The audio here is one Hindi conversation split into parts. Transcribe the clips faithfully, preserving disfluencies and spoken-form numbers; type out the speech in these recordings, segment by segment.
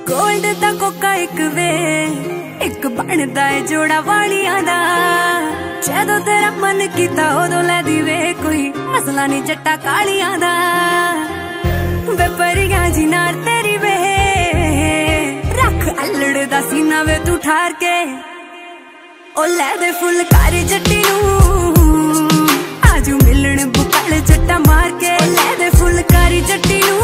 गोल्ड दा कोका एक वे एक बनदा है जोड़ा वालियां दा। जदों तेरा मन कीता उदों लै दी वे कोई मसला नहीं जट्टा कालियां दा। वे परियां जी नाल तेरी वे रख अल्लड़ दा सीना वे तू ठार के। ओ लै दे फुलकारी जट्टी नूं आजू मिलण बुकल जट्टा मार के। ओ लै दे फुलकारी जट्टी नूं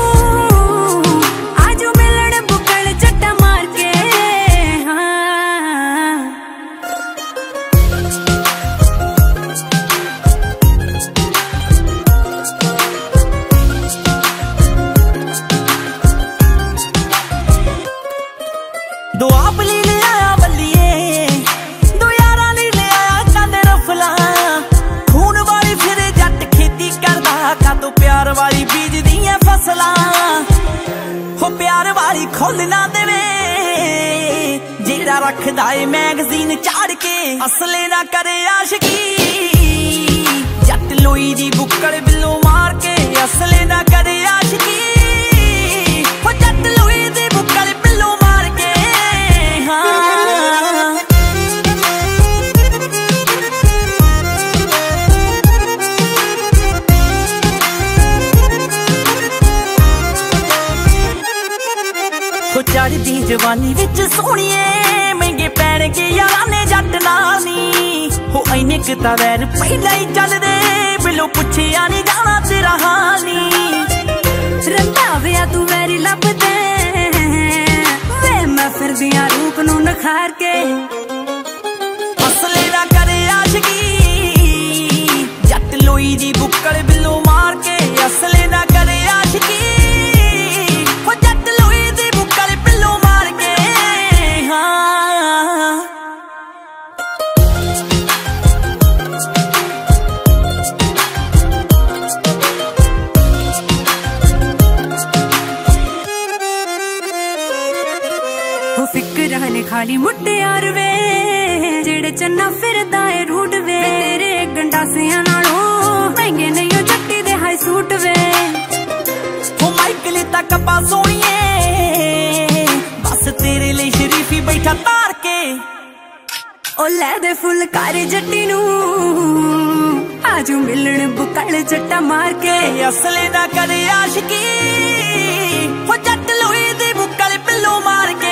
दो आप ली ले आया बल्लिए दो यारा ली ले आया कांदे रफला। खून वाली फिर जट खेती करदा का तो प्यार वाली बीज दियां फसला। हो प्यार वाली खोल ना देवे जेड़ा रखदा है मैगजीन चाड़ के। असले ना करे आशिकी जट लोई दी बुक्कड़ बिल्लो मार के। असले ना करे आशिकी हो जट लोई दी बुक्कड़ बिल्लो मार के। चढ़दी जवानी विच सोहणिए महंगे पैण के यारां ने जट नाल नी। हो इन्ने क तां वैर पहिला ही चलदे बिलो पुछिया नहीं जाना तेरा हाल नी। रंधाविया तू वैरी लभदे वे मैं फिरदियां रूप नूं नखार के। असले ना करे आशिकी जट लोई दी बुक्कड़ बिलो मार के। असले ना करे आशिकी रहने खाली मुट्टे यार वे जेड़े चन्ना फिरदा है रूट वे। तेरे गंडासियां नालों महंगे नहीं हो जट्टी दे हाई सूट वे। हो माइकल तक पा सोनिए बस तेरे लिए शरीफी बैठा तार के। ओ लै दे फुलकारी जट्टी नूं आजू मिलण बुकल जट्टा मार के। असले ना करे आशिकी हो जट लोई दी बुकल पिल्लो मार के।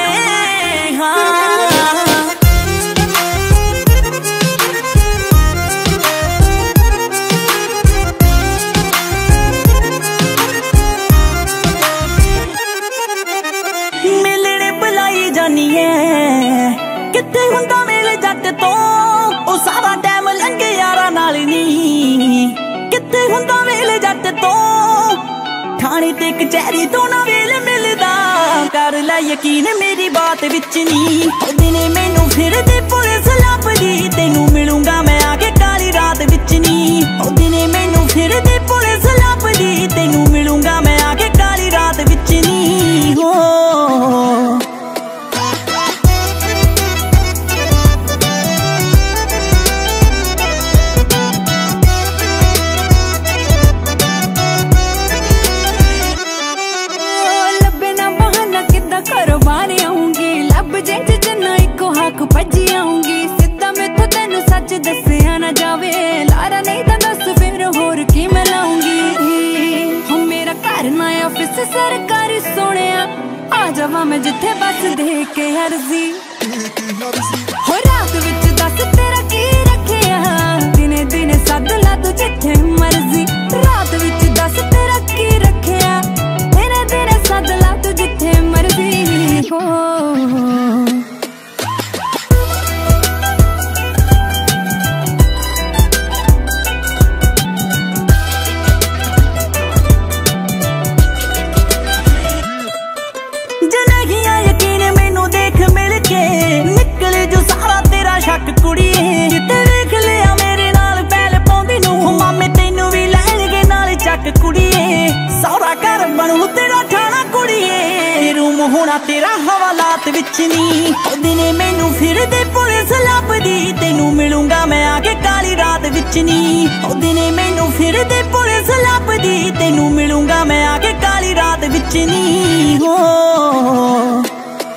मिलने बुलाई जानी है किथे हुंदा मेल जट तो। ओ सारा टाइम लंघे यारा नाल नी किथे हुंदा मेल जट तो। थाने ते कचहरी तो ना वेल मिलदा कर लै यकीन मेरी बात विच नी। दिने मैनू फिर दे पुलिस लभदी तेनू मिलूंगा मैं आके काली रात विच नी। दिने मैनू फिर दे पुलिस लभदी तेनू मिलूंगा मैं आके काली रात विच नी। हो भजी आऊंगी सिद्धा मेथों तेनू सच दसिया ना जावे। लारा नहीं तो दस फिर होर की मैं लाऊंगी। हम मेरा घर ना ऑफिस सरकारी सोने आ जावा मैं जिथे बस दे के अर्जी। हो रात विच दस तेरा की रखिया दिने दिने सद ला तू जिथे मर्जी। रात विच दस तेरा की रखिया दिने दिने सद ला तू जिथे मर्जी। हो निकले जो सारा तेरा शक कुड़िए जिते देख लिया मेरे नाल पैल पाउंदी नूं। मामे तेनू भी लैणगे नाल चक कुड़िए सौरा घर बनू तेरा ठाणा कुड़िए। रूम होना तेरा हवालात विच नी। दिने मैनू फिर दे पुलिस लभदी तेनू मिलूंगा मैं आके काली रात विच नी। दिने मैनू फिर दे पुलिस लभदी तेनू मिलूंगा मैं आके काली रात विच नी। हो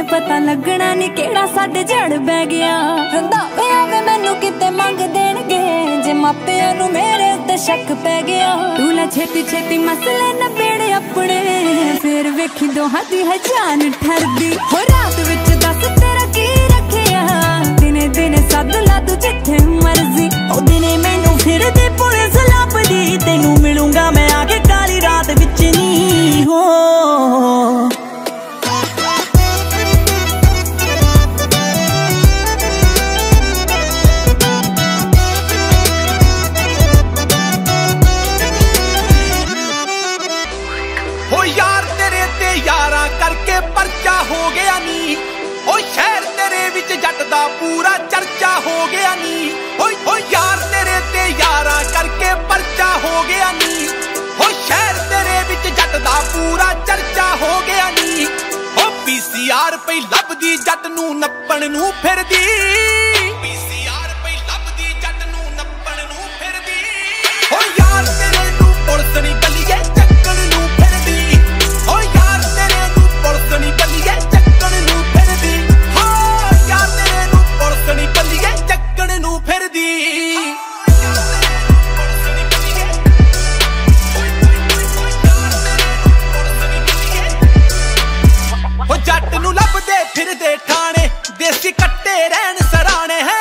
पता लगना नहीं केड़ा साडे जड़ बह गया। दावे आवे मैनू किते मंग देणगे जे मापियां नू मेरे उत्ते शक पै गया। तू ला छेती छेती मसले नबेड़े अपने फिर वेखी दोहां दी है जान ठरदी। हो रात विच दस तेरा की रखिया दिने दिने सद ला तू जिथे मर्जी। ओ दिने मैनू फिर दे पुलिस लभदी तेनू मिलूंगा मैं आके काली रात विच नी हो। करके परचा हो गया नी ओ शहर तेरे विच जट दा पूरा चर्चा हो गया नी। ओ ओ यार तेरे ते यारा करके परचा हो गया नी ओ शहर तेरे विच जट दा पूरा चर्चा हो गया नी। ओ पीसीआर पई लभदी जट नू नप्पण नू फिरदी। पीसीआर पई लभदी जट नू नप्पण नू फिरदी। ओ यार तेरे नू पुलिस नी गलिए चक्कण नू फिरदी। ओ यार तेरे पुलिस नी बल्लिए चक्कण नू फिरदी। हाँ यार तेरे नू पुलिस नी बल्लिए चक्कण नू फिरदी। हो जट नू लभदे फिरदे ठाणे देसी कट्टे रहन सराणे है।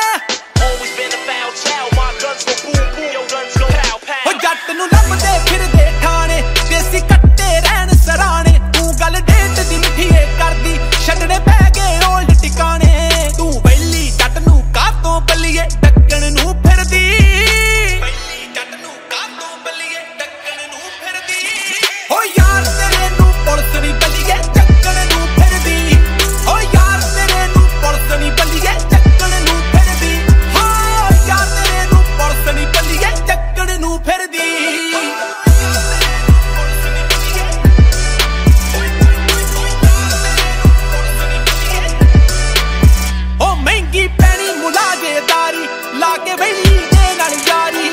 हो जट नू लभदे फिरदे ठाणे देसी कट्टे रहन सराणे। तू गल डेट दी मिठीए करदी छड्डने पै गए ओल्ड टिकाणे। तू बैली जट नू कातों बल्लिए डक्कण नू फिरदी। बैली जट नू कातों बल्लिए डक्कण नू फिरदी। ओ यार तेरे नू पुलिस नी बल्लिए चक्कण नू फिरदी। ओ यार तेरे नू पुलिस नी बल्लिए चक्कण नू फिरदी। हाँ यार तेरे नू पुलिस नी बल्लिए चक्कण नू फिरदी। महंगी पैनी मुलाजेदारी लाके वैली दे नाल यारी।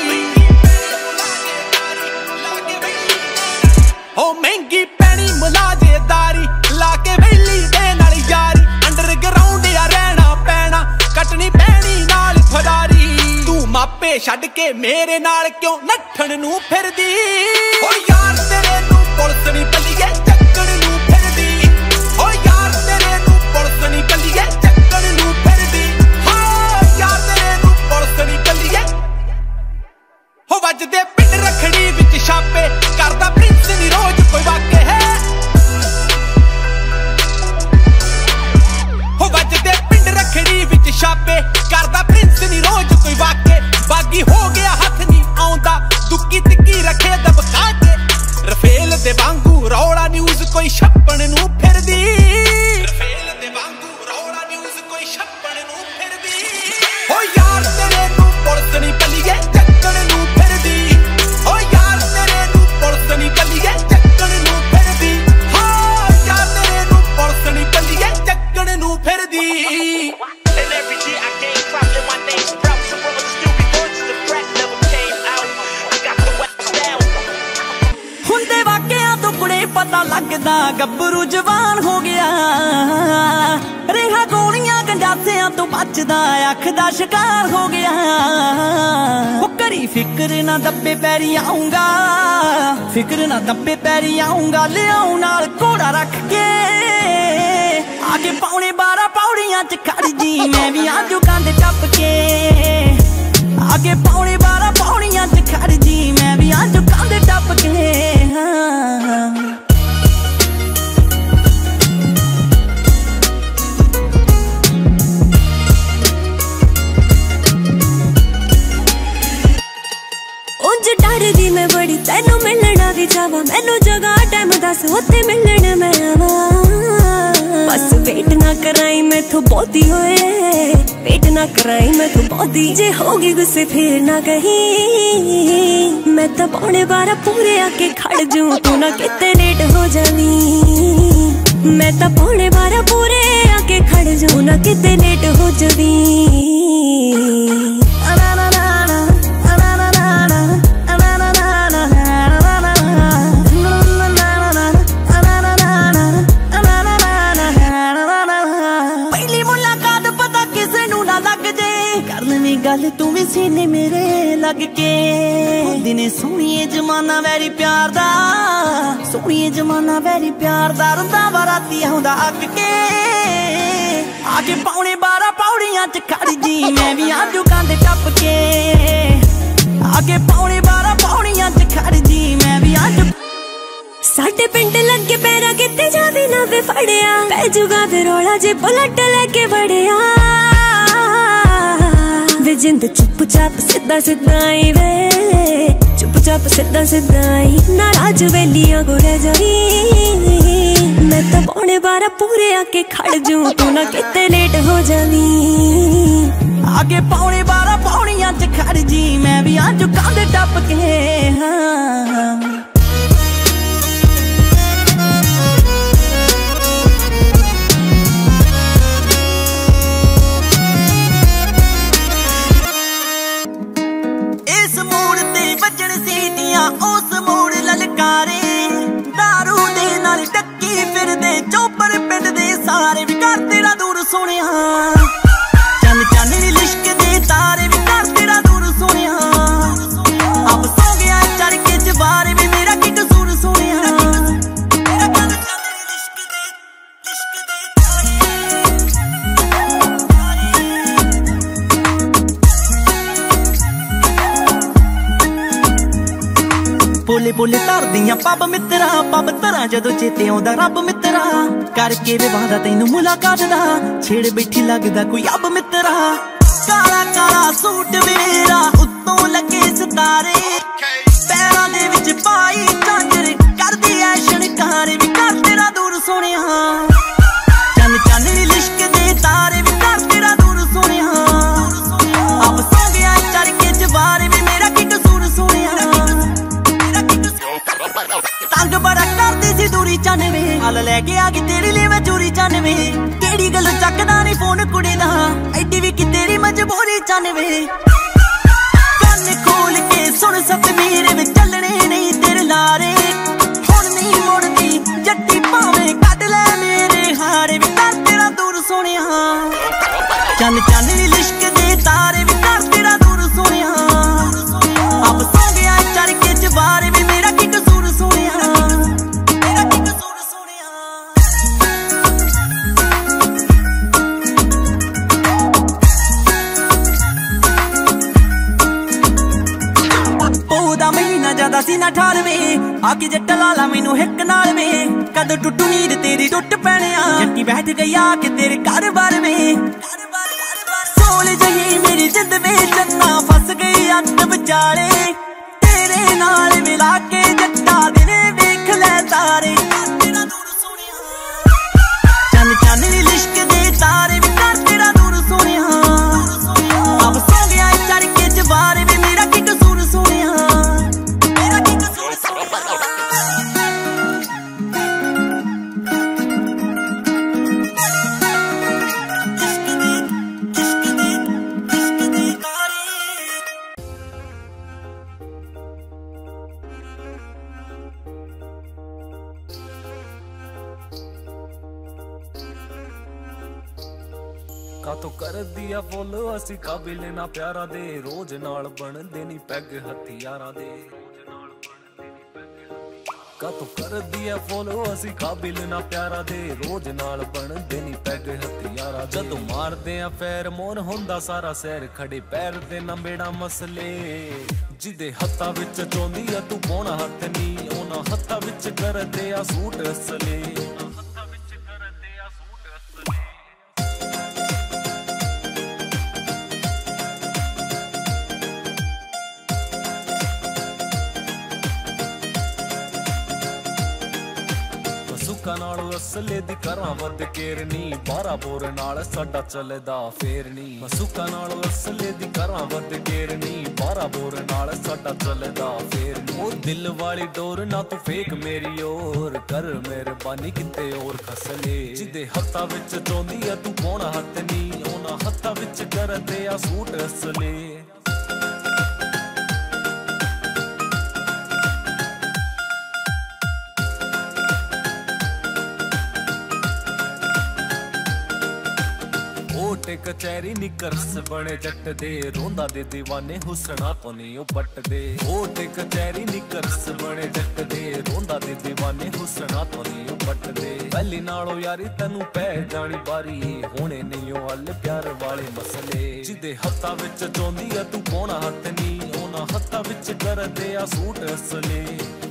ओ महंगी पैनी मुलाजेदारी लाके वैली दे नाल यारी। अंडरग्राउंड या रहना पैना कटनी पैनी नाल फरारी। तू मापे छड्ड के मेरे नाल क्यों नठण नू फिरदी। ओ यार तेरे नू पुलिस नी बल्लिए चक्कण नू फिरदी। ओ यार तेरे नू पुलिस नी बल्लिए चक्कण नू फिरदी। यार तेरे नू पुलिस नी बल्लिए। हो वजदे पिंड रखड़ी विच छापे करदा प्रिंस नी रोज कोई वाके है। हो वजदे पिंड रखड़ी विच छापे करदा प्रिंस नी रोज कोई वाके। बागी हो गया हथ नी आउंदा दुक्की तिक्की रखे दबका के। रफेल दे वांगू रौला न्यूज़ कोई छप्पण नू फिरदी। रफेल दे वांगू रौला न्यूज़ कोई छप्पण नू फिरदी। ओ यार तेरे नू पुलिस नी बल्लिए चक्कण नू फिरदी। ओ यार तेरे नू पुलिस नी बल्लिए चक्कण नू फिरदी। हाँ यार तेरे नू पुलिस नी बल्लिए चक्कण नू फिरदी। हुंदे वाकिया तो कुड़े पता लगदा गब्बरू जवान हो गया। रेहा गोलियां गंडासियां तो बचदा अख दा शिकार हो गया। वो करी फिक्र ना दब्बे पैरी आऊंगा फिक्र ना दब्बे पैरी आऊंगा। ले आऊं नाल घोड़ा रख के आगे पौने बारह पौड़ियां च खड़ जी मैं भी आजू कंध टप के। आगे पौने बारह पौड़ियां च खड़ जी मैं भी आजू कंध टप के। डरदी मैं बड़ी तेनू मिलना भी चावा। मैनू जगह टाइम दस उत्ते मिलन मैं आवा। बस वेट ना कराई मैथों बहुती होए वेट ना कराई मैथों बहुती। जे होगी गुस्से फिर ना कहीं मैं तो पौने बारह पूरे आके खड़ जूं। तू ना किते लेट हो जावी। मैं तो पौने बारह पूरे आके खड़ जूं ना किते लेट हो जावी। चल तू भी सीने मेरे लग के। दिने सोहणिए जमाना वैरी प्यार दा, सोहणिए जमाना वैरी प्यार दा, रंदा बाराती आउंदा अग के। आगे पौने बारह पौड़ियां च खड़ जी मैं भी आजू कंध टप के। आगे पौने बारह पौड़ियां च खड़ जी मैं भी आजू। साडे पिंड लगे पैरा किते जावे ना वे फड़िया, पै जुगा दे रोला जे पलट लेके बड़िया। वे जिंद चुप चाप सीधा सीधा आई वे, चुप चाप सीधा सीधा आई। नाराज वेलियां को रह जाई, मैं तो पौने बारह पूरे आके खड़ जूं, तू ना किते लेट हो जावी। आगे पौने बारह पौड़ियां च खड़ जी मैं भी आजू कंध टप के। हाँ उस मोड़ ललकारे, दारू दे नाल टक्की फिरदे चोपर पिंड दे सारे भी कर तेरा दूर सुनिया। चन चन नी लिश्क दे तारे भी कर तेरा दूर सुनिया। अब सो गया चढ़ के जबारे भी मेरा की कसूर सुनिया। बोले बोले तर दियां पब मित्रा, पब तरा जदों चेते आउंदा रब मित्रा। करके वे वादा तैनू मुलाकात दा, छेड़ बैठी लगदा कोई अब मित्रा। काला काला सूट मेरा उत्तों लगे सितारे, पैरां दे विच पाई झांजर करदी ऐ शनकारे भी कर तेरा दूर सुनिया। चन चन नी लिश्क दे तारे भी कर तेरा दूर सुनिया। अब सो गया चढ़ के जबारे भी मेरा की कसूर सुनिया। तंग बड़ा करदी सी दूरी चानवे, हल लैके आ गई तेरे लिए मैं चोरी चानवे। केड़ी गल चकदा नहीं फोन कुड़ी दा, एडी भी कि तेरी मजबूरी चानवे। कन खोल के सुन सतमीर वे चलने नहीं तेरे लारे। हुण नहीं मुड़दी जट्टी भावें कढ लै मेरे हारे भी कर तेरा दूर सुनिया। चन चन नी लिश्क दे तारे भी कर तेरा दूर सुनिया। अब सो गया चढ़ के जबारे भी मेरा की कसूर सुनिया। मेरा की कसूर सुनिया। पौदा महीना ज्यादा सी ना ठारवे, आके जट्ट लाला मैनू हिक नाल वे। कदों टुटू नींद तेरी टुट पैने आ, जट्टी बैठ गई आके तेरे घर बार में। सोल जही मेरी जिंद में चन्ना फस गई अत विचाले, तेरे नाल मिला के जट्टा दिने वेख लै तारे। चन चन नी लिश्क दे तारे भी कर तेरा दूर सुनिया। अब सो गया चढ़ के जबारे भी मेरा की कसूर सुनिया। मेरा की कसूर सुनिया। कातो कर दिया फुल असी काबिल ना प्यारा दे, रोज नाल बनदे नी पैग हथियारा दे। कातो कर दिया फुल असी काबिल ना प्यारा दे, रोज नाल बनदे नी पैग हथियारा। जदों मारदे आ पैर मोर हुंदा सारा सैर, खड़े पैर दे ना बेड़ा मसले। जिदे हत्था विच चोंदी आ तू पौना हत्थ नी, ओना हत्था विच करदे आ सूट असले। सुक्का नाल असले दी करां वध केरनी, बारा बोर नाल साडा चलदा फेरनी। सुक्का नाल असले दी करां वध केरनी, बारा बोर नाल साडा चलदा फेरनी। ओ दिल वाली डोर ना तू फेक मेरी ओर, कर मेहरबानी किते और खसले। जिदे हत्था विच चोंदी आ तू पौना हत्थ नी, ओना हत्था विच करदे आ सूट असले। कोर्ट कचहरी निकरस बने जट दे रोंदा दे दीवाने हुसना तो नहीं ओ पट दे कोर्ट कचहरी निकरस बने जट दे रोंदा दे दीवाने हुसना तो नहीं ओ पट दे पहली नालों यारी तैनू पै जानी बारी होने नहीं ओ हल प्यार वाले मसले जिदे हत्था विच चोंदी आ तू पाउणा हत्थ नी ओना हत्था विच कर दे आ सूट असले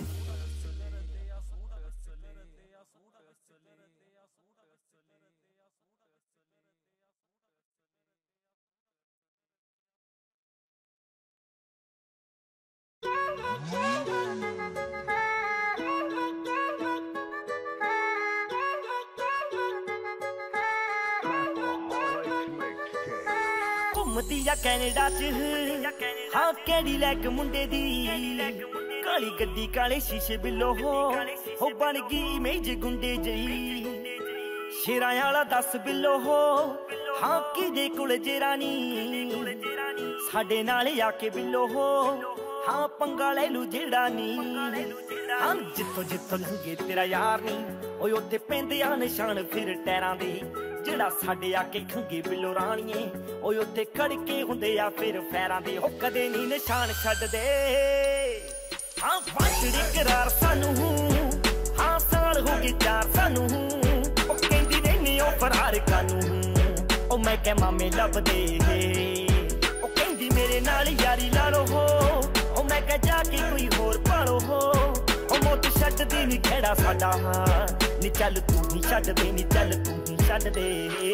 घूमदी आ कैनेडा च हाँ कैडीलैक मुंडे दी काली गड्डी काले शीशे बिलो हो हो बन गई इमेज गुंडे जई शेरां आला दस बिलो हो हाँ किदे कोल जेरानी साडे नाल आके बिलो हो हाँ पंगा ले लू जेड़ा नी हाँ जित्थों जित्थों लंघे तेरा यार नी ओए उत्थे पैंदे आ निशान फिर टैरां दे जेड़ा साडे आके खंगे बिलो राणीए ओए उत्थे खड़के हुंदे आ फिर फैरां दे हो कदे नी निशान छड्ड दे हाँ फाटड़ी करार सानू हाँ साल हो गए चार सानू ओ कहंदी रहनी ओ फरार कानू ओ मैं कह मामे लब दे ओ कहंदी मेरे नाल यारी ला लो हो ओ मैं कह जाके कोई होर पालो हो ओ मोत छड्ड दी नी खेड़ा साडा नी चल तू ही छड्ड दे नी चल तू ही छड्ड दे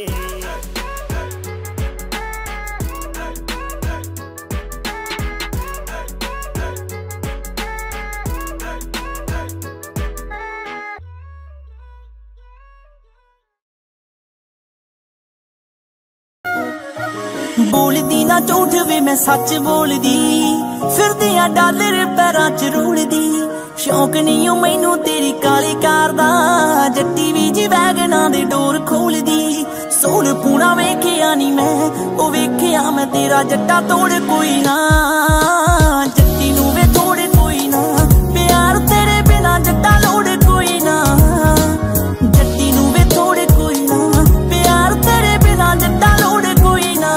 बोलदी ना झूठ वे मैं सच बोलदी फिरदी आ डॉलर पैरां च रूलदी शौक नहीं ओ मैनू तेरी काली कार दा जट्टी भी जी वैगना दे डोर खोलदी सोल पूरा वेखिया नी मैं ओ वेखिया मैं तेरा जट्टा तोड़ कोई ना जट्टी नू वे तोड़ कोई ना प्यार तेरे बिना जट्टा लोड़ कोई ना जट्टी नू वे तोड़ कोई ना प्यार तेरे बिना जट्टा लोड़ कोई ना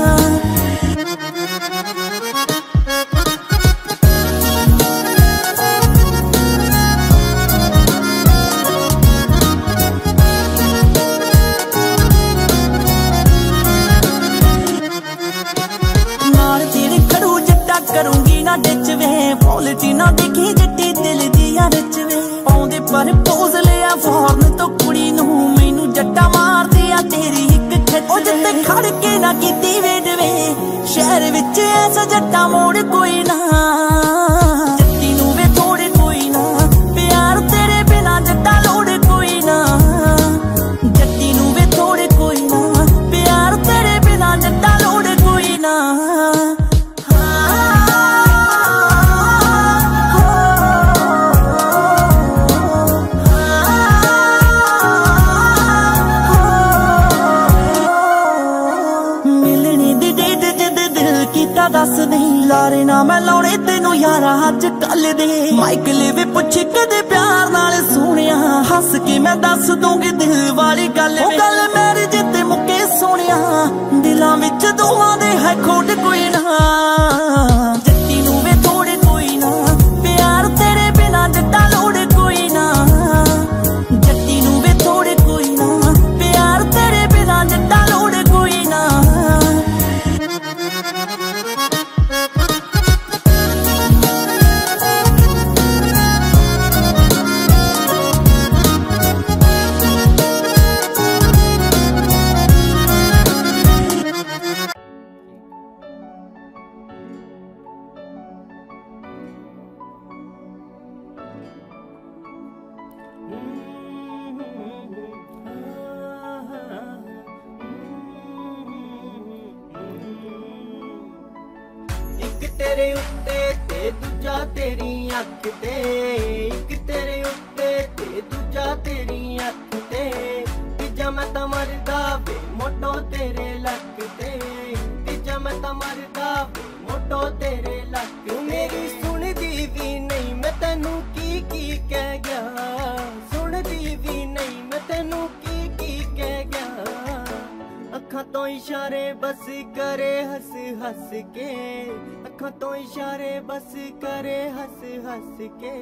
करूंगी ना डिच वे पॉलिटी ना देखी जट्टी दिल दिया रिच वे पाउंदे पर पोज लिया फॉर्न तो कुड़ी नू मैनू जट्टा मार दिया तेरी एक खिच ओ जिते खड़ के ना कीती वेड वे शहर विच ऐसा जट्टा मोड़ कोई ना जट्टी नू वे थोड़े कोई ना प्यार तेरे बिना जट्टा लोड़ कोई ना जट्टी नू वे थोड़े कोई ना प्यार तेरे बिना जट्टा लोड़ कोई ना दस नहीं लारे ना मैं लाने तेनू यारा अज कल दे माइकल वे पुछ कदे प्यार नाल सुनिया हस के मैं दस दूंगी दिल वाली गल गल मेरी जिते मुके सोनिया दिलां विच दोवां दे है खोट कोई ना जट्टी नू वे थोड़े कोई ना प्यार तेरे बिना जट्टा लोड़ कोई ना जट्टी नू वे थोड़े कोई ना प्यार तेरे बिना जट्टा लोड़ कोई ना तेरे उत्ते ते दूजा तेरी अख ते एक तेरे उत्ते ते दूजा तेरी अख ते तीजा मैं तां मरदा वे मोटो तेरे लक ते तीजा मैं तां मरदा वे मोटो तेरे लक मेरी सुनदी भी नहीं मैं तैनू की की कह गया सुनदी भी नहीं मैं तैनू की की कह गया अखां तो इशारे बस करे हंस हंस के, अखां तो इशारे बस करे हंस हंस के।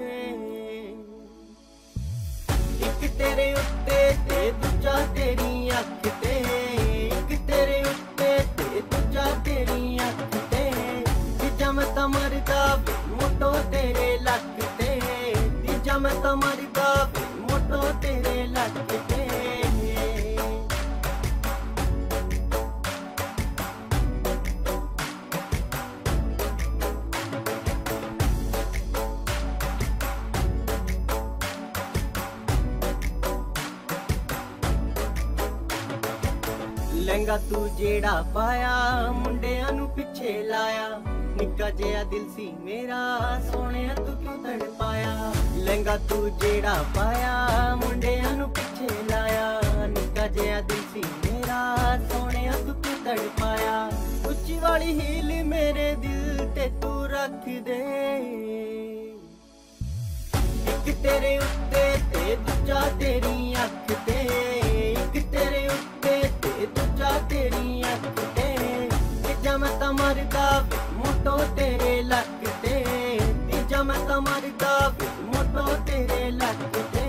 एक तेरे उत्ते ते दूजा तेरी अख ते, एक तेरे उत्ते ते दूजा तेरी अख ते। तीजा मैं तां मरदा मोटो तेरे लक ते, तीजा मैं तां मरदा मोटो तेरे लक ते। लहंगा तू जेड़ा पाया मुंडियां नू पिछे लाया, निक्का जिहा दिल सी मेरा सोहणिया तू क्यों तड़ पाया। लहंगा तू जेड़ा पाया मुंडियां नू पिछे लाया, निक्का जिहा दिल सी मेरा सोहणिया तू क्यों तड़ पाया। उच्ची वाली हील मेरे दिल ते तू रख दे, एक तेरे उत्ते ते दूजा तेरी अख ते, एक तेरे उत्ते ते दूजा तेरी अख ते। तीजा मैं तां मरदा मोटो तेरे लक ते, तीजा मैं तां मरदा मोटो तेरे लक ते।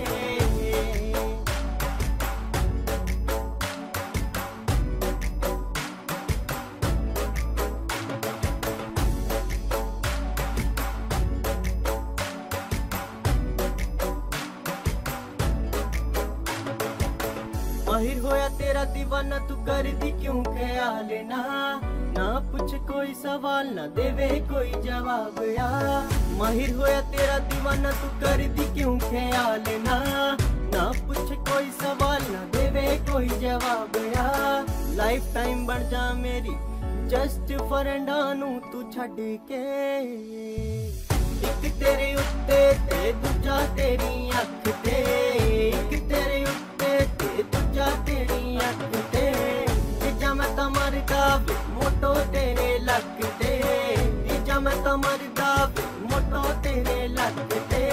माहिर होया तेरा दीवाना तू कर दी क्यों ख्याल ना, ना पूछ कोई सवाल ना देवे कोई जवाब या। माहिर होया तेरा दीवाना तू कर दी क्यों ख्याल ना, ना पूछ कोई सवाल ना देवे कोई जवाब या। लाइफ टाइम बन जा मेरी जस्ट फरेंडा नू तू छड़ के, एक तेरे उत्ते ते दूजा तेरी अख ते, एक तेरे उत्ते ते दूजा तेरी अख ते। तीजा मैं तां मरदा मोटो तेरे लक ते, तीजा मैं तां मरदा मोटो तेरे लक ते।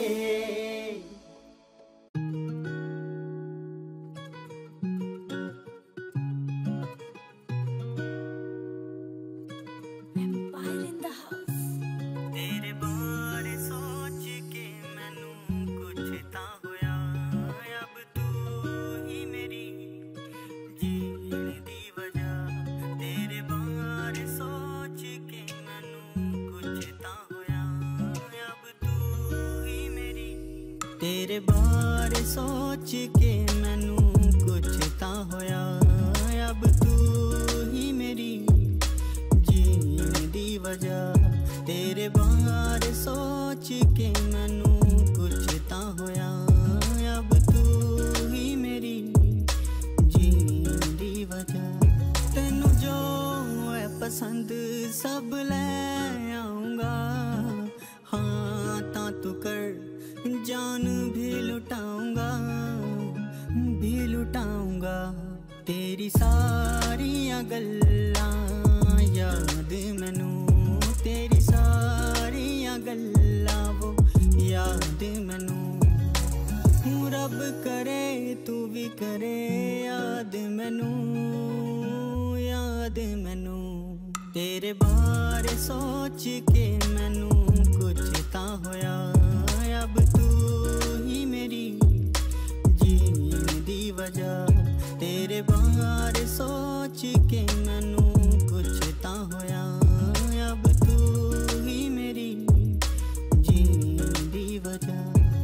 तेरे बारे सोच के मैनू कुछ तां होया, अब तू ही मेरी जीने दी वजह। तेरे बारे सोच के मैनू कुछ तां होया, अब तू ही मेरी जीने दी वजह। तेनू जो है पसंद सब ले आऊंगा, हाँ तां तू कर जान भी लुटाऊंगा, भी लुटाऊंगा। तेरी सारियां गल्लां याद मैनू, तेरी सारियां गल्लां वो याद मैनू। रब करे तू भी करे याद मैनू, याद मैनू। तेरे बारे सोच के मैनू कुछ तां होया, अब तू ही मेरी जीने दी वजह। तेरे बारे सोच के मैनू कुछ तां होया, अब तू ही मेरी जीने दी वजह।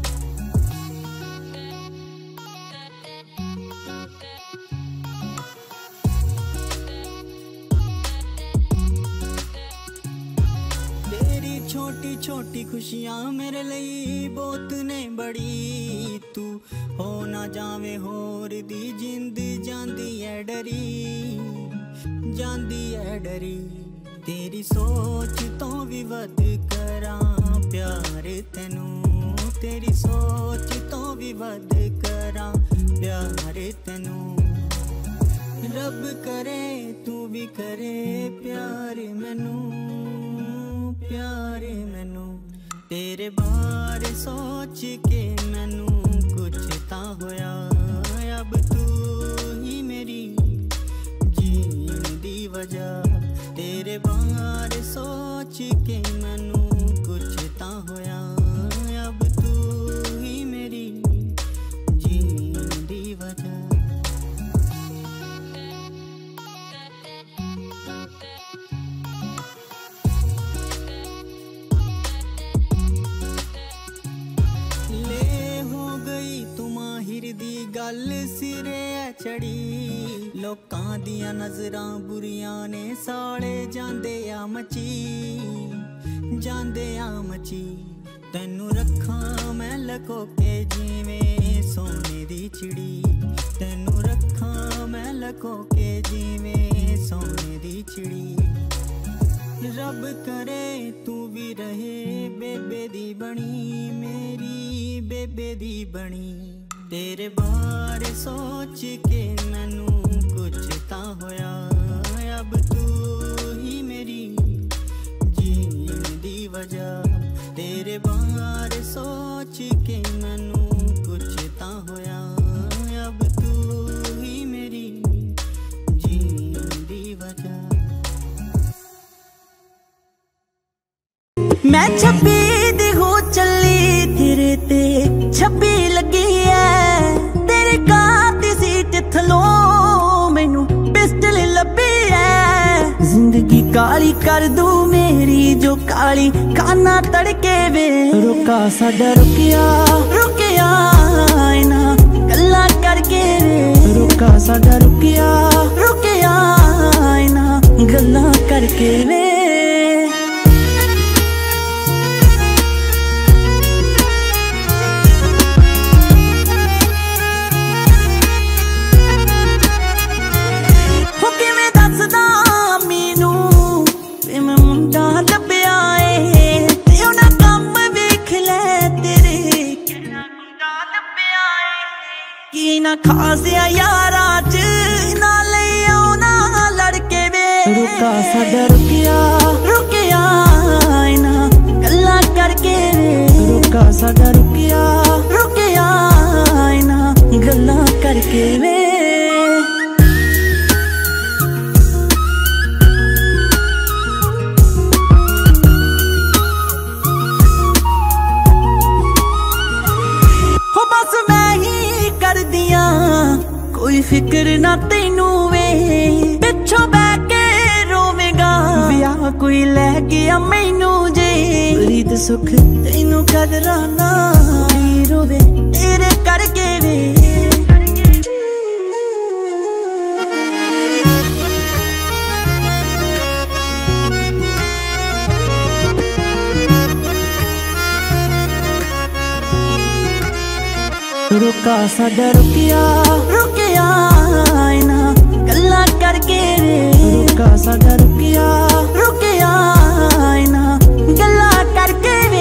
छोटी छोटी खुशियां मेरे लिए बहुत ने बड़ी, तू हो ना जावे होर दी जिंद जांदी है डरी, जांदी है डरी। तेरी सोच तो भी वध करा प्यार तेनू, तेरी सोच तो भी वध करा प्यार तेनू। रब करे तू भी करे प्यार मैनू, प्यार मैनू। तेरे बारे सोच के मैनू कुछ तां होया, अब तू ही मेरी जी गल सिरे चढ़ी लोकां दियां नजरां बुरियां ने साले जांदे आ मची जांदे आ मची तैनू रखां मैं लको के जिवें सोने दी चिड़ी तैनू रखां मैं लको के जिवें सोने दी चिड़ी रब करे तू भी रहे बेबे दी बनी मेरी बेबे दी बनी तेरे बारे सोच के मैनू कुछ ता होया अब तू ही मेरी जीने दी वजह तेरे बारे सोच के मैनू कुछ ता होया अब तू ही मेरी जीने दी वजह मैं छब्बी दी हो चली तेरे ते छब्बी लगी है तेरे कार दी सीट थलो मैनू पिस्टल लभी है जिंदगी काली कर दूं मेरी जो काली काना तड़के वे रुका साडा रुकिया रुकिया इना गल्ला करके वे रुका साडा रुकिया रुकिया इना गल्ला करके वे ना खासिया यारा च ना ले आओ ना लड़के वे रुका साडा रुकिया रुकिया ना गल्ला करके वे रुका साडा रुकिया रुकिया ना गल्ला करके वे कोई फिक्र ना तेनू वे पिछो बह के रोवेगा ब्याह कोई लै गया मैनू जे प्रीत सुख तेनू कदरा ना रोवे तेरे करके वे रुका साडा रुकिया रुकिया ना गल्ला करके रे रुका साडा रुकिया रुकिया ना गल्ला करके रे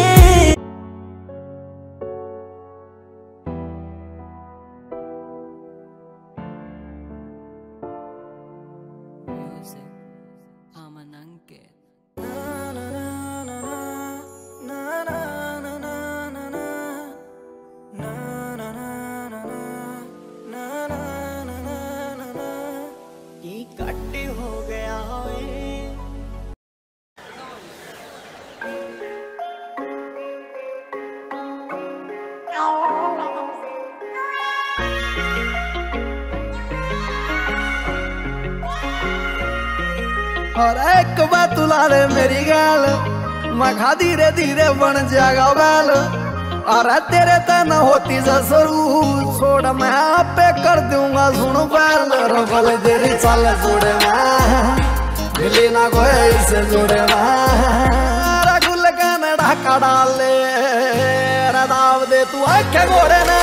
और एक बात तुला ले मेरी गाल मैं खा धीरे धीरे बन जाएगा बैल और तेरे तन होती जसरू छोड़ मैं आपे कर दूंगा सुन बैल रफल तेरी चाल जोड़े मैं मिली ना कोई इसे जोड़े मैं गुल का ढाका डाल ले दाव दे तू आखे गोरे ना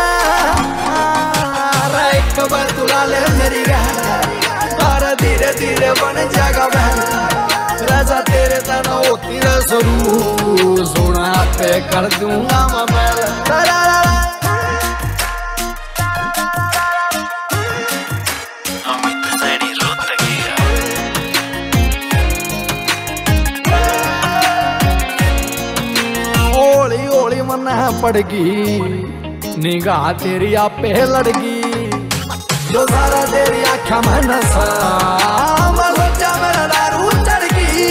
एक बात तुला ले मेरी गाल धीरे धीरे बन जाएगा बहन राजा तेरे तन होती जसरू सोना पे कर दूंगा मैं बैल होली होली मन पड़गी निगाह तेरी आपे लड़गी जो सारा तेरी आँखा में नशा मैं सोचा मेरा दारू चढ़गी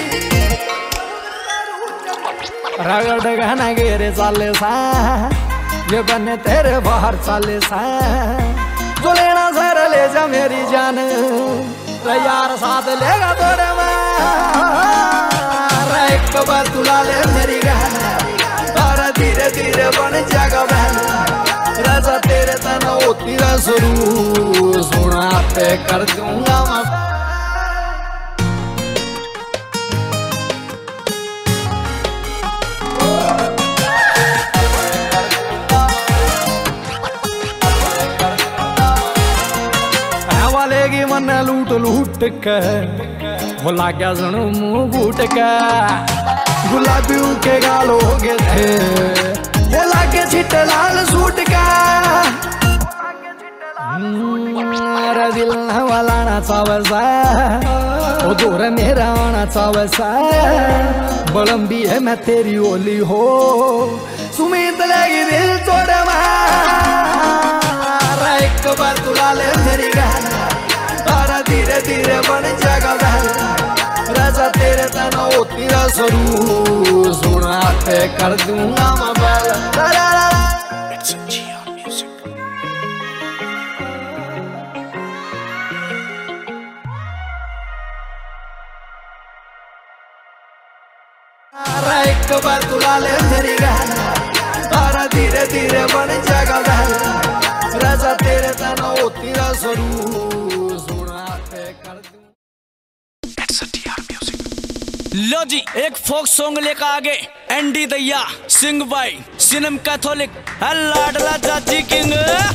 रगड़ गहना गेरे साले सा ये बने तेरे बाहर साले सा जो लेना सर ले जा मेरी जान यार साथ लेगा तोरे में एक बार तुला ले मेरी गहना और धीरे धीरे बन जाएगा बहन राजा तेरे तन होती रे शुरू सोना पे कर दूंगा मैं। वालेगी मन लूट लूट के वो लाग्या सुनो मुंह घूट के गुलाबी के गाल हो गए थे वो लागे छिटे लाल सूट का मेरा दिल वाला ना चावसा वो दूर मेरा आना चावसा बलम भी है मैं तेरी ओली हो सुमित लगी दिल तोड़ मारा एक बार तुला ले मेरी गाना तारा धीरे धीरे बन जाएगा राजा तेरे तना होती रे शुरू सोना पे कर दूंगा मैं बैल। एक बार तुला ले मेरी गाना तारा धीरे धीरे बन जाएगा राजा तेरे तना होती रे शुरू सोना पे कर दूं। लो जी एक फोक सॉन्ग लेकर आगे एंडी दैया सिंग बाई सिनेम कैथोलिक लाडला चाची किंग।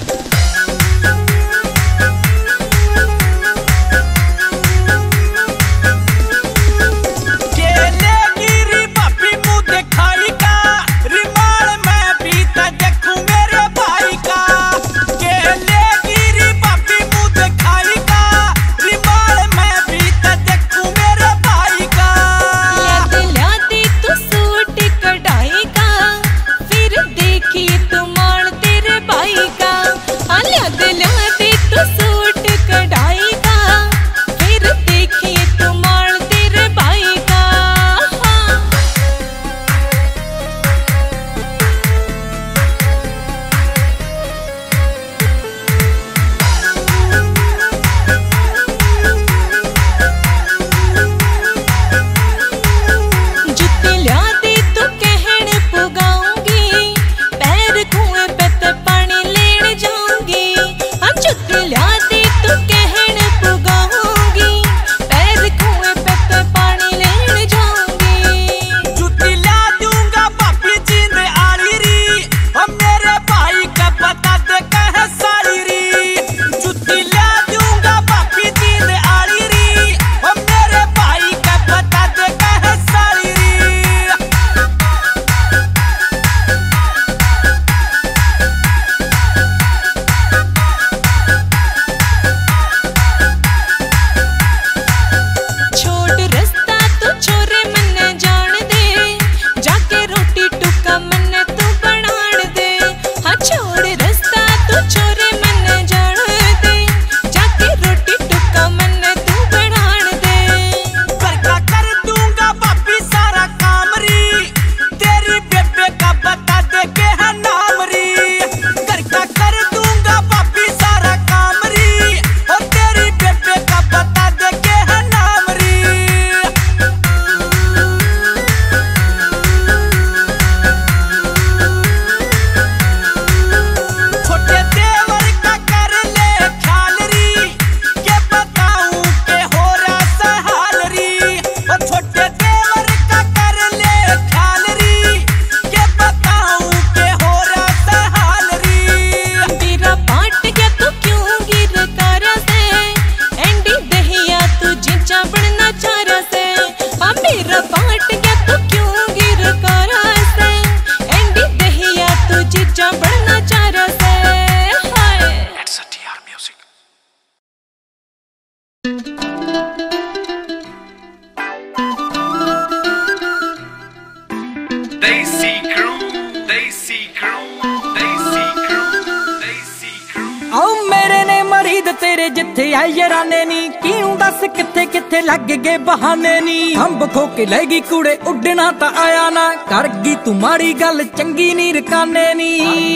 तेरे जिथे आई यराने नी क्यों दस किथे किथे लग गए बहाने नी अंब खो के लेगी कूड़े उड़ना ता आया ना करगी तुम्हारी गल चंगी नी रकाने नी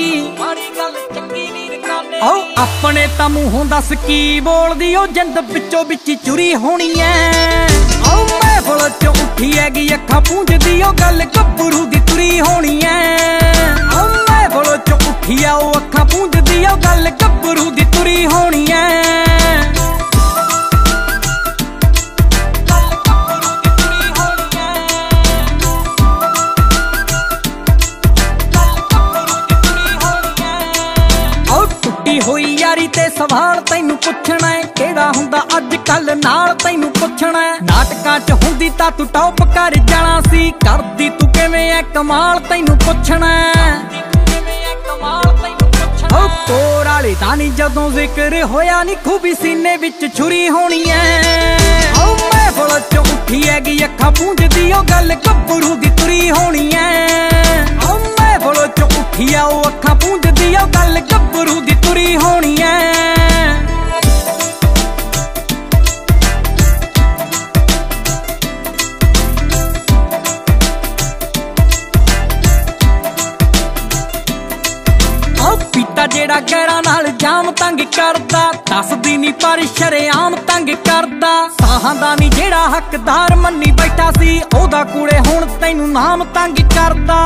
आओ अपने ता मुंहों दस की बोल दी ओ जिंद पिछो बिची चुरी होनी है आओ मैं बोल चो उठी हैगी अखा पूंजदी ओ गल गब्बरू दी तुरी होनी है आओ मैं महफल चो उठी आ ओ अखां पूंजदी आ गल गब्बरू दी तुरी होनी ऐ। होई यारी ते सवाल तैनू पुछना है केड़ा हुंदा अज कल नाल तैनू पुछना है। नाटकां च हुंदी तां तू टॉप कर जाना सी करदी तू किवें ऐ कमाल तैनू पुछना है। ओ कोर वाले दा नी जदों जिक्र होया नी खूबी सीने विच छुरी होनी है। ओ महफल चो उठी हैगी अखां पूंजदी ओ गल गब्बरू दी तुरी होनी है। ओ महफल चो उठी आ ओ अखां पूंजदी ओ गल गब्बरू दी तुरी होनी है। पीता जेड़ा गैरा नाल जाम तंग करदा दसदी नी पर शरेआम तंग करदा। साहां दा नी जेड़ा हकदार मन्नी बैठा सी ओदा कुड़े हुण तैनू नाम तंग करदा।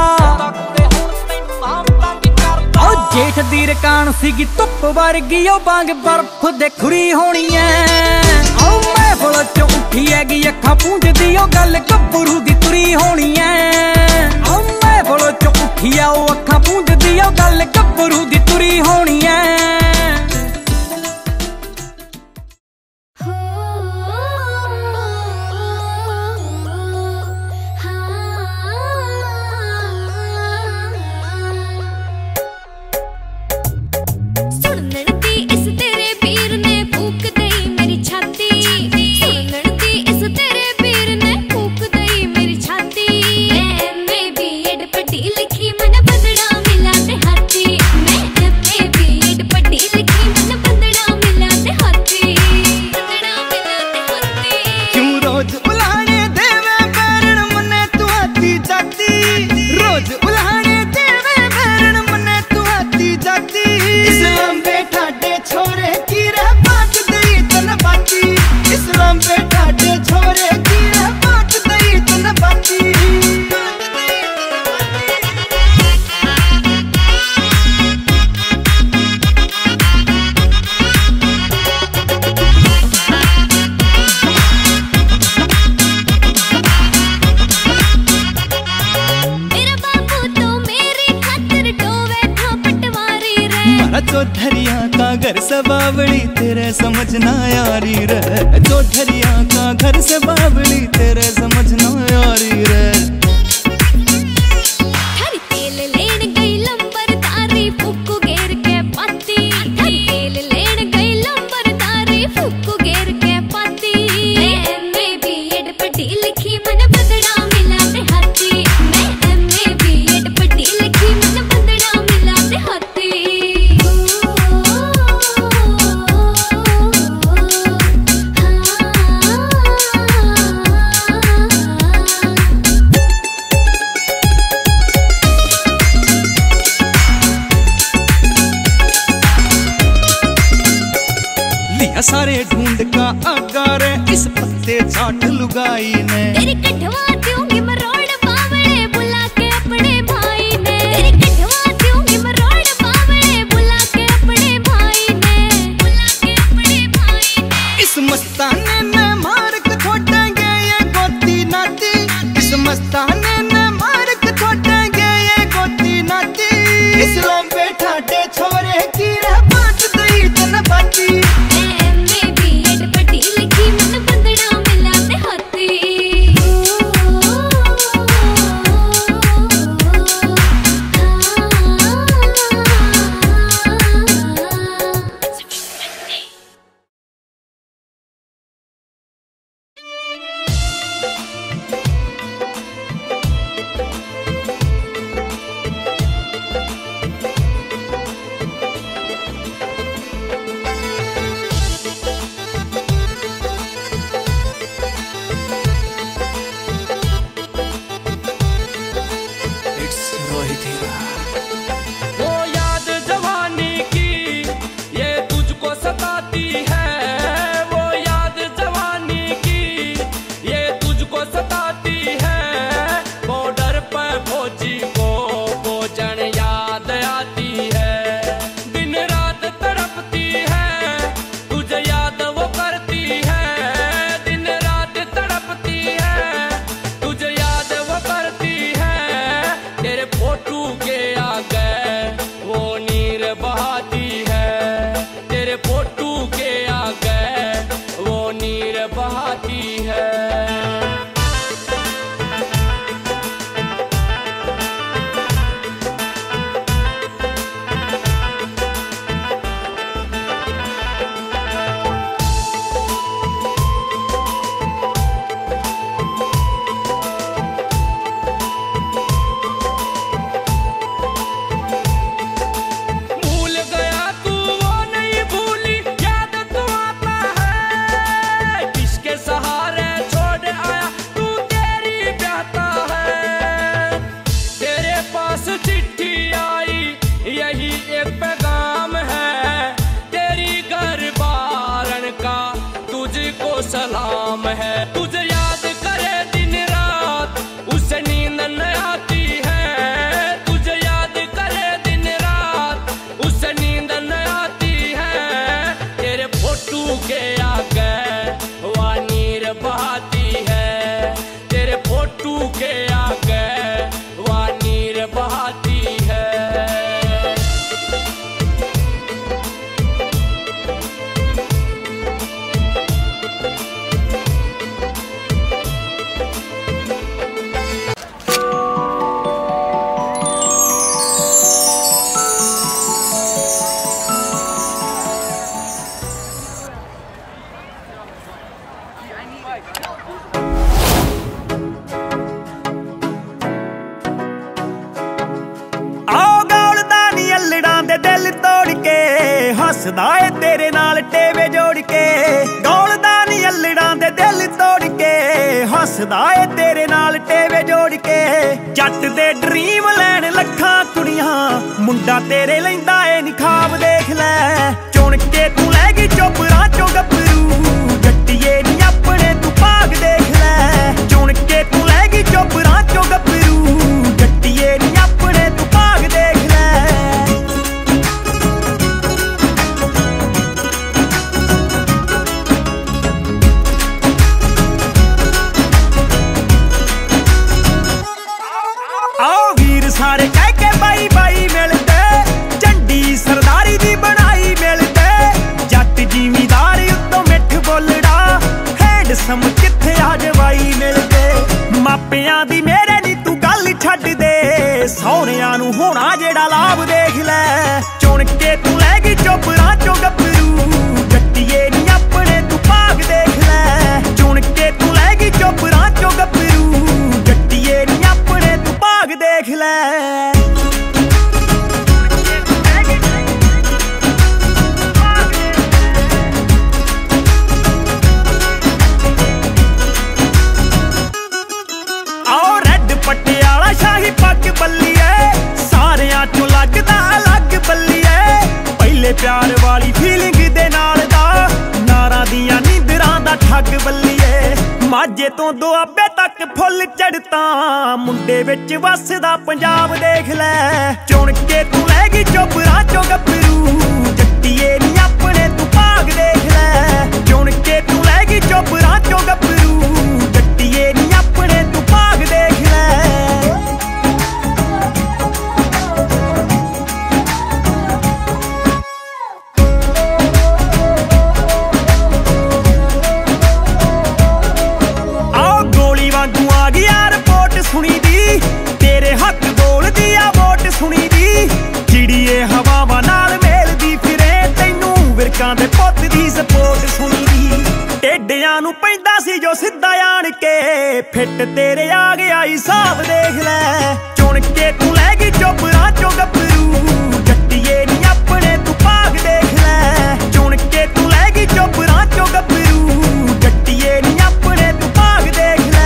ओ जेठ दी रकान सीगी धुप वर्गी ओ बांग बर्फ दे खुरी होनी है। ओ महफल चो उठी हैगी अखां पूंजदी ओ गल गब्बरू दी तुरी होनी है। ओ महफल चो उठी आ ओ अखां पूंजदी ओ गल गब्बरू दी तुरी होनी है। चौधरिया का घर से बावड़ी तेरे समझ ना यारी रे। चौधरिया का घर से बावड़ी तेरे समझ ना यारी रे। तेल लेन गई लंबर तारी फुक्कू घेर के पाती। तेल लेन गई लंबर तारी फुक्कू घेर के पाती। मैं भी एड पढ़ी लिखी मन बदड़ा मिला ते हाथी। मैं मैं भी एड पढ़ी लिखी मन बदड़ा मिला ते हाथी। सारे ढूंढ का आगार इस पत्ते चाट लुगाई ने। तेरी कठवा दूंगी मरोड़ बावड़े बुला के अपने भाई ने। तेरी कठवा दूंगी मरोड़ बावड़े बुला के अपने भाई ने। बुला के अपने भाई ने। इस मस्ताने ने मार्क छोड़ेंगे ये गोती नाती। इस मस्ताने ने मार्क छोड़ेंगे ये गोती नाती। इस लंबे ठाटे छोरे की रह बात दई तन बाती। बहाती है। सलाम है तुझे याद करे दिन रात उसे नींद न आती है। तुझे याद करे दिन रात उसे नींद न आती है। तेरे फोटू के आगे वह नीर बहाती है। तेरे फोटू के आगे वह नीर बहाती है। हसदा ए तेरे नाल टेवे जोड़ के डोलदा नी अल्लड़ां दे दिल तोड़ के। हसदा ए तेरे नाल टेवे जोड़ के जट दे ड्रीम लैन लखां कुड़ियां मुंडा तेरे लैंदा ए निखाब देख लै। चुन के तू लै गई चोपरां चो गभरू जट्टिए नी अपने तू भाग देख लै। चुन के तू लै गई चोपरां चो गभरू जट्टिए नी अपने तू भाग देख लै। सारे कह के बाई बाई मिलते झंडी सरदारी दी बनाई मिलते। जट जिमीदार उत्तों मिठ बोलड़ा हैंडसम किथे आ जवाई मिलते। मापियां दी मेरे नी तू गल छड्ड दे सौहरियां नू होना जेड़ा लाभ देख लै। चुन के तू लै गई चोपरां चो गभरू जट्टिए नी अपने तू भाग देख लै। चुन के तू लै गई चोपरां चो गभरू जट्टिए नी अपने तू भाग देख लै। पटियाला शाही पग बल्लिए सारियां चों लगदा अलग बल्लिए। पहले प्यार वाली फीलिंग दे नाल दा नारां दियां नींदरां दा ठग बल्लिए। माझे तो दुआबे तक फुल चढ़ता मुंडे विच वसदा पंजाब देख लै। चुन के तू लै गई चोपरां चो गभरू जट्टिए नी अपने तू भाग देख लै। चुन के तू लै गई चोपरां चो गभरू जट्टिए नी अपने तू भाग देख लै। सुनी दी तेरे हक बोलदी आ वोट सुनी दी चिड़िए हवावां नाल मेलदी फिरे तैनू विरकां दे पुੱਤ दी सपोर्ट सुनी दी। टेडियां नू पैंदा सी जो सिद्धा आण के फिट तेरे आ गया हिसाब देख लै। चुन के तू लै गई चोपरां चो गभरू जट्टिए नी अपने तू भाग देख लै। चुन के तू लै गई चोपरां चो गभरू जट्टिए नी अपने तू भाग देख लै।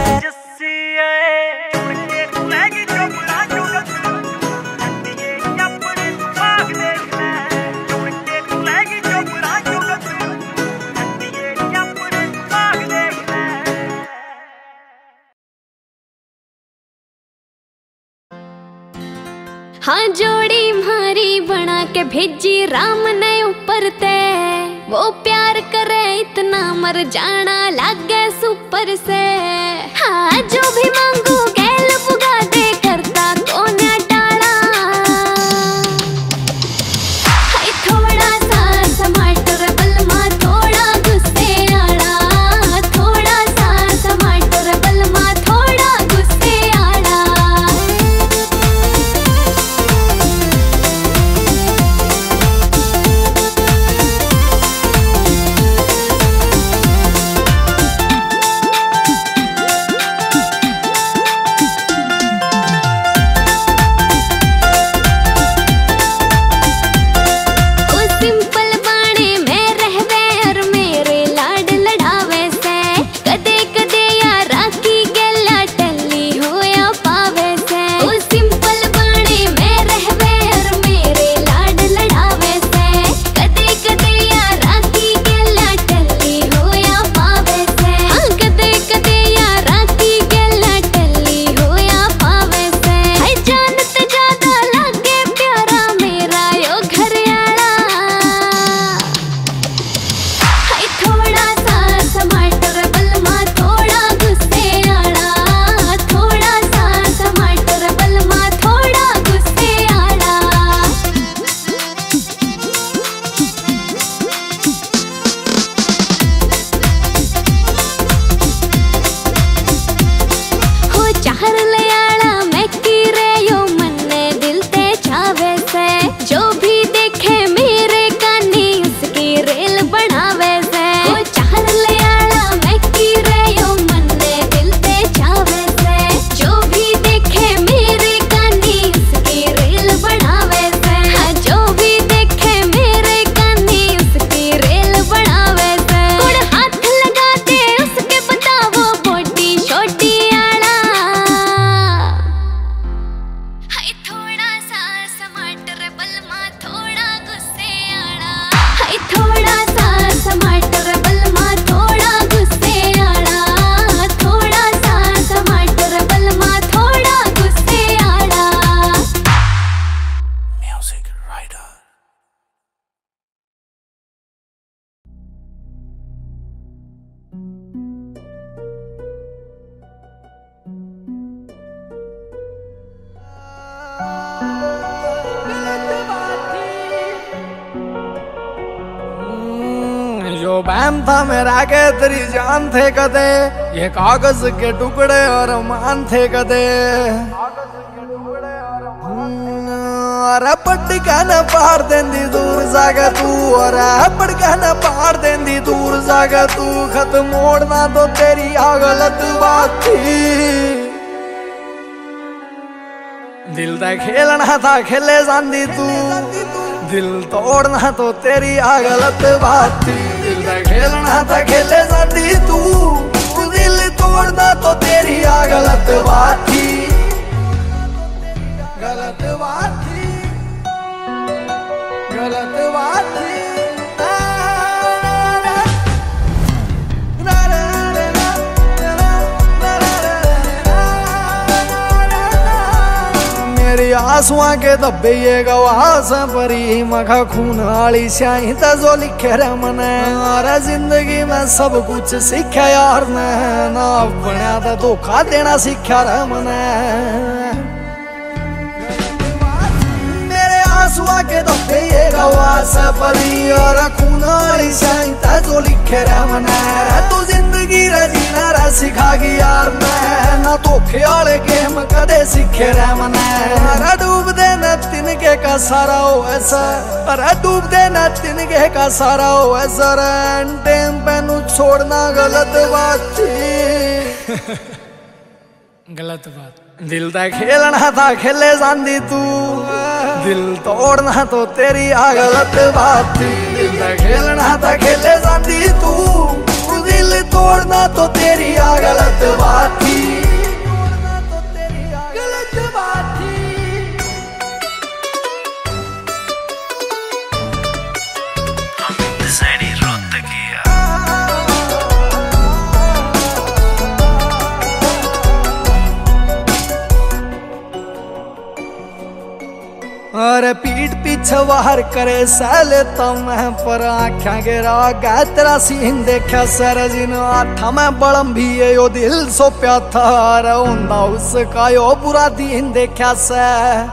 हाँ जोड़ी मारी बना के भेजी राम ने ऊपर ते। वो प्यार करे इतना मर जाना लागे सुपर से। हाँ जो भी मांगू गैल पुगा दे करता कौन टाला। हाय थोड़ा सा टमाटर बलमा थोड़ा गुस्से आला। जो बहम था मेरा के तेरी जान थे कदे, ये कागज के टुकड़े और मान थे कदे। अरे पटका न पार देंदी दूर जागा तू, अरे पटका न पार देंदी दूर जागा तू। खत मोड़ना तो तेरी आ गलत बात थी, दिल दा खेलना था खेले जांदी तू। दिल तोड़ना तो तेरी आ गलत बात थी, दिल दा खेलना था खेले जांदी तू। दिल तोड़ना तो तेरी आ गलत बात थी, गलत बात थी, गलत बात थी। मेरी आंसुआं के धब्बे ये गवास परी, मखा खून वाली स्याही जो लिखे रे मने। अरे जिंदगी में सब कुछ सीखा यार ने, ना बनया तो धोखा देना सीखा रे मने। आंसुआं के धब्बे ये गवास परी, और खून वाली स्याही जो लिखे रे मने। तू जिंदगी रे जीना रे सिखा गई यार मैं, ना धोखे वाले गेम कदे सीखे रे मने। अरे डूब दे न तिनके का सारा हो ऐसा, अरे डूब दे न तिनके का सारा हो ऐसा। टाइम पे नू छोड़ना गलत बात थी, गलत बात। दिल दा खेलना था खेले जांदी तू, दिल तोड़ना तो तेरी आ गलत बात थी। दिल दा खेलना था खेले जांदी तू, दिल तोड़ना तो तेरी आ गलत बात थी, गलत बात थी। अरे पीठ पीछे बाहर करे सहले तो मैं, पर आख्या के रागा तेरा सीन देखा सर। जिन आठा मैं बड़म भी ये यो दिल सो प्या था, अरे उन्दा उसका यो बुरा दिन देखा से।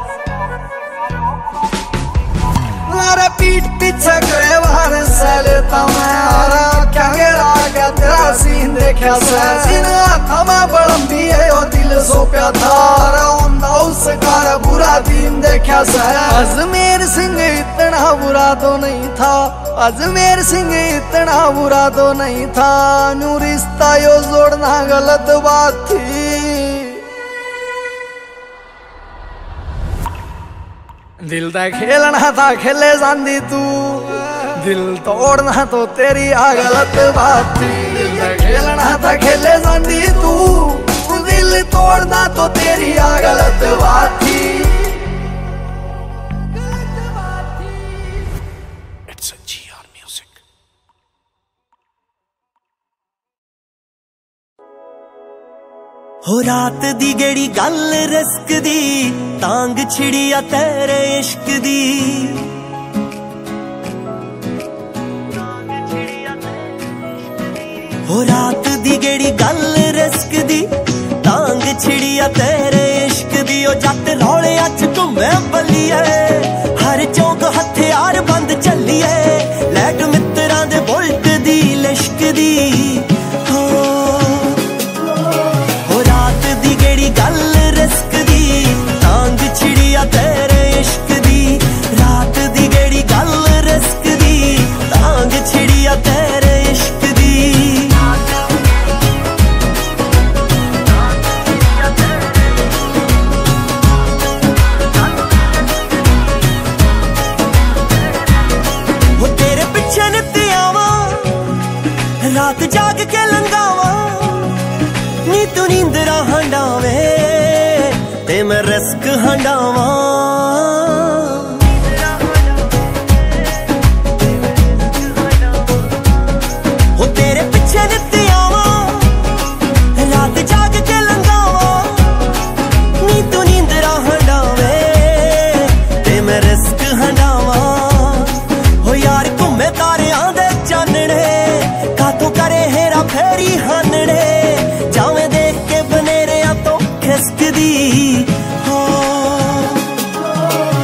अरे पीठ पीछे करे बाहर सहले तो मैं, अरे आख्या के रागा तेरा सीन देखा से। जिन आठा मैं बड़म भी ये यो दिल सो प्या था, अरे उन्दा उसका बुरा दिन देखा से। अजमेर सिंह इतना बुरा तो नहीं था, अजमेर सिंह इतना बुरा तो नहीं था। नू रिश्ता यो जोड़ना गलत बात थी, दिल दा खेलना था खेले जांदी तू। दिल तोड़ना तो तेरी आ गलत बात थी, दिल दा खेलना था खेले जांदी तू। दिल तोड़ना तो तेरी आ गलत बात थी, गलत बात थी। It's a G R music. हो रात दी गेड़ी गल रिस्क दी, तांग छिड़ी आ तेरे इश्क दी। हो रात दी गेड़ी गल रिस्क दी, तांग छिड़ी आ तेरे इश्क दी। ओ जट रौले अच घूमे बल्लिए, हर चौक हथियार बंद चलिए। लैट मित्रां दे बुलट दी लिश्क दी। हो हो रात दी गेड़ी गल रिस्क दी, तांग छिड़ी आ तेरे इश्क दी। रात दी गेड़ी गल रिस्क दी, तांग छिड़ी आ तेरे इश्क दी। रात जाग के लंगावा नी तू नींदरा हंडावे, ते मैं रिस्क हंडावा। हो तेरे पीछे नित्ती आवा, रात जाग के लंगावा नी तू नींदरा हंडावे, ते मैं रिस्क हंडावा। हो यार घूमे तारियां दे चानने, कातों करे हेरा फेरी हानने। जावे देख के बनेरे तो खिसक दी। हो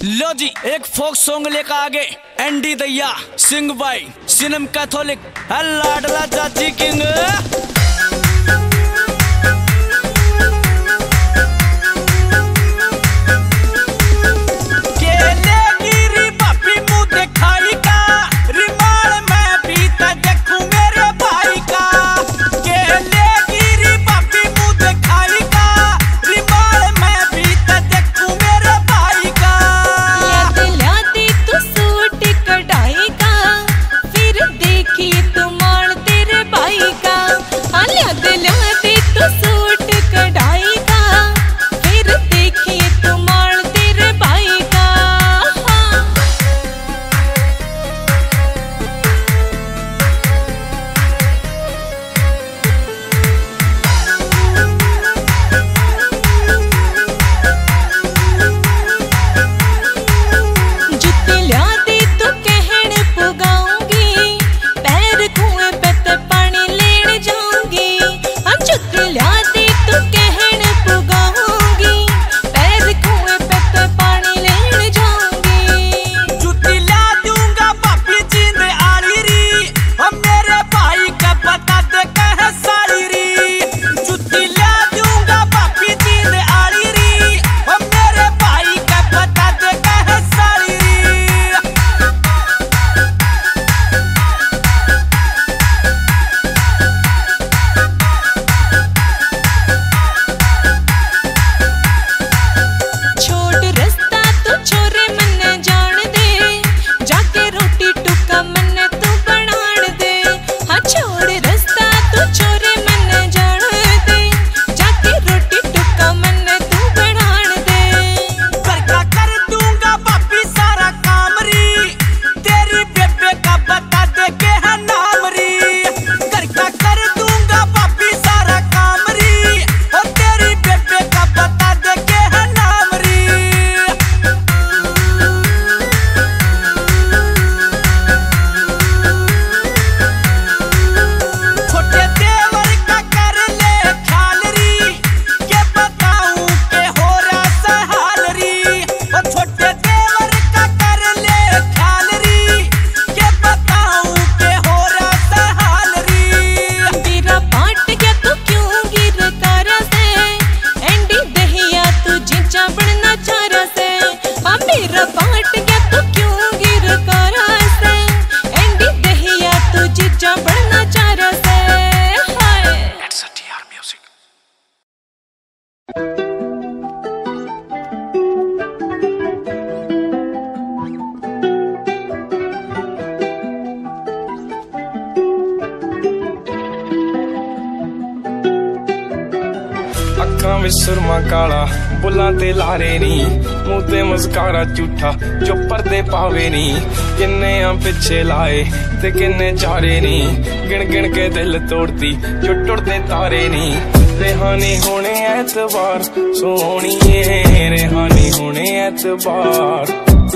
लो जी एक फोक सॉन्ग लेकर आगे एंडी दैया सिंग बाई सिनेम कैथोलिक लाडला चाची किंग। सुरमा काला बुल्लां ते लारे नी मुंह ते मस्कारा झूठा जो पर्दे पावे नी किन्ने आ पिछे लाए ते किन्ने चारे नी गिन गिन के दिल तोड़ती जो टुटदे तारे नी रेहानी होने ऐतबार सोहणीए रेहानी होने ऐतबार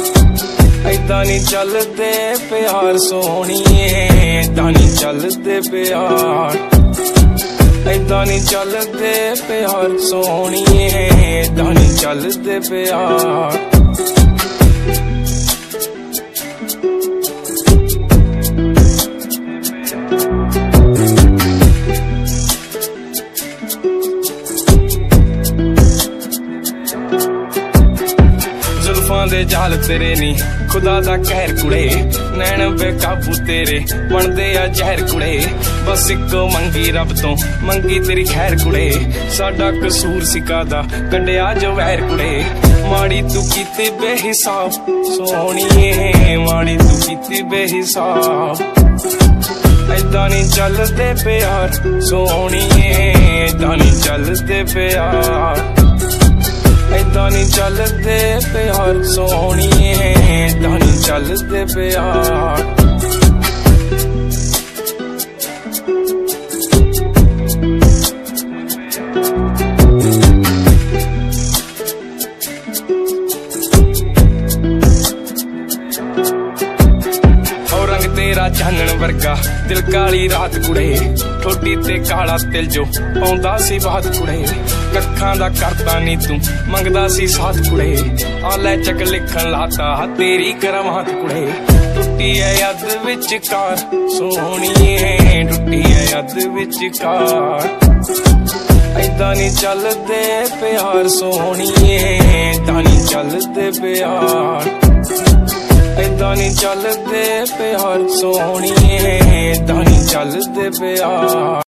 ऐदा नी चलदे प्यार सोहणीए ऐदा नी चलदे प्यार ऐदा नी चलदे प्यार सोहणीए ऐदा नी चलदे प्यार दे जाल तेरे नी खुदा दा कहर कुड़े नैन बेकाबू तेरे बनदे आ जहर कुड़े बस इको मंगी रब तो मंगी तेरी खैर कुड़े साडा कसूर सिकादा कंडिया जो वैर कुड़े माड़ी तू कीती बेहिसाब सोहणीए माड़ी तू कीती बेहिसाब ऐदा नी चलदे प्यार सोहणीए ऐदा नी चलदे प्यार ऐदा नी चलदे प्यार सोहणीए ऐदा नी चलदे प्यार और रंग तेरा चानन वर्गा दिल काली रात कुड़े ठोडी ते काला तिल जो पाउंदा सी बात कुड़े कखां दा करता नी तू मंगदा सी साथ कुड़े आ लै चक लिखन लाता तेरी करामात कुड़े टुटी है याद विचकार सोहणीए टुटी है याद विचकार ऐदा नी चलदे प्यार सोहणीए ऐदा नी चलदे प्यार ऐदा नी चलदे प्यार सोहणीए ऐदा नी चलदे प्यार।